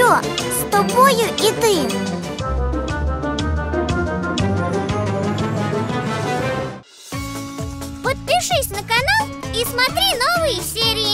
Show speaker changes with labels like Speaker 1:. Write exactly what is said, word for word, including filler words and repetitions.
Speaker 1: що, з тобою іти? Подпишись на канал и смотри новые серии.